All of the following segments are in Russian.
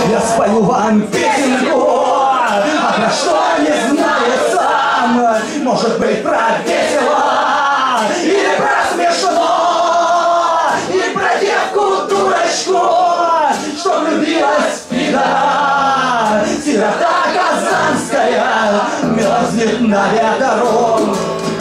Я спою вам песенку, а про что не знаю сам. Может быть, про весело или про смешно, или про девку-дурочку, что влюбилась в пидора. Сирота казанская мерзнет на ветру.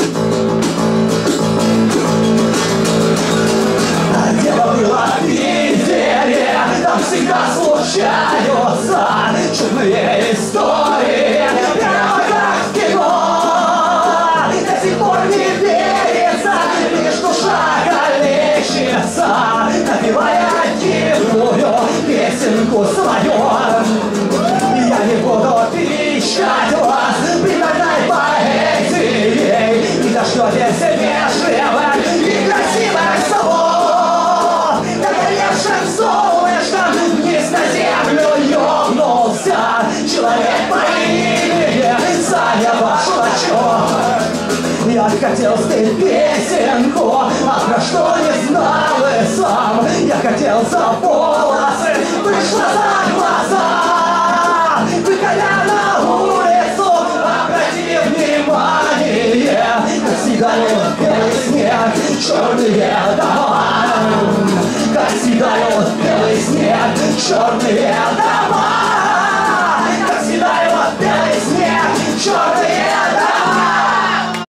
Дело было в Питере, там всегда случаются чудные истории, прямо как в кино. До сих пор не верится, лишь душа калечится, напевая дивную песенку свою. Я не буду пищать вас придворной поэзией, не дождетесь вежливых и красивых слов. Нагоревшим солнышком вниз на землю ёбнулся человек по имени Саня Башлачок. Я хотел спеть песенку, а про что не знал и сам. Я хотел за волосы, вышла за глаза. Выходя на улицу, обрати внимание, как седают белый снег, черные дома. Как седают белый снег, черные дома.